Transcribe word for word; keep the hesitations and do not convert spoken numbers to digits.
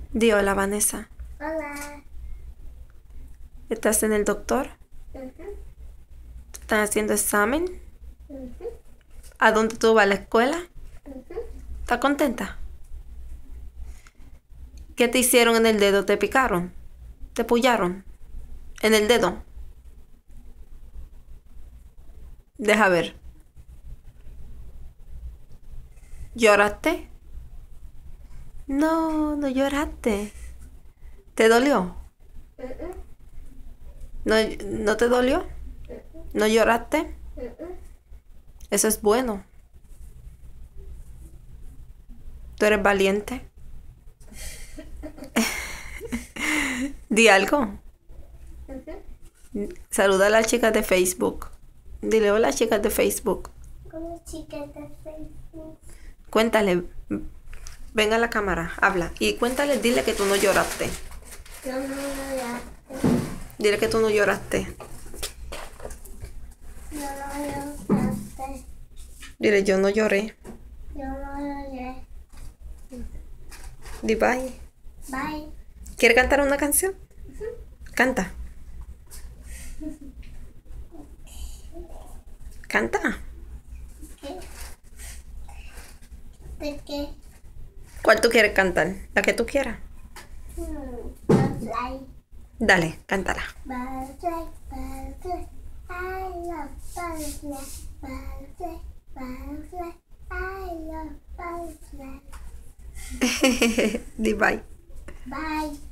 Di hola, Vanessa. Hola. ¿Estás en el doctor? Ujú, ¿Te están haciendo examen? ujú, ¿A dónde tú vas a la escuela? ujú. ¿Estás contenta? ¿Qué te hicieron en el dedo? ¿Te picaron? ¿Te pullaron? ¿En el dedo? Deja ver. ¿Lloraste? No, no lloraste. ¿Te dolió? Mm, ¿No, no te dolió? ¿No lloraste? mm, mm. Eso es bueno. ¿Tú eres valiente? Di algo. Ujú. Saluda a las chicas de Facebook. Dile hola, chicas de Facebook. Como chicas de Facebook. Cuéntale. Ven a la cámara, habla. Y cuéntale, dile que tú no lloraste. Yo no lloraste. Dile que tú no lloraste. Yo no lloraste. Dile, yo no lloré. Yo no lloré. Di bye. Bye. ¿Quieres cantar una canción? Canta. Canta. ¿Qué? ¿De qué? ¿Cuál tú quieres cantar? La que tú quieras. Hmm, Butterfly. Dale, cántala. Butterfly. Butterfly. I love butterfly. Butterfly. Butterfly. I love butterfly. Di bye. Bye.